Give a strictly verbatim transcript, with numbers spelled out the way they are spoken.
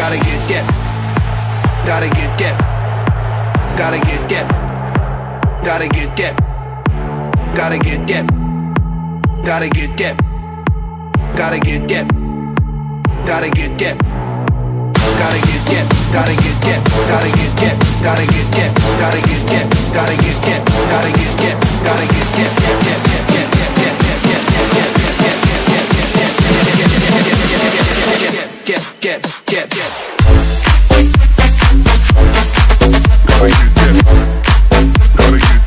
Gotta get get. Gotta get get. Gotta get get. Gotta get get. Gotta get get. Gotta get get. Gotta get get. Gotta get get. Gotta get get. Gotta get get. Gotta get get. Gotta get get. Gotta get get. Gotta get get. Gotta get get. Gotta get get. Get get get get get get get get get get get get. Gotta get get. Gotta get.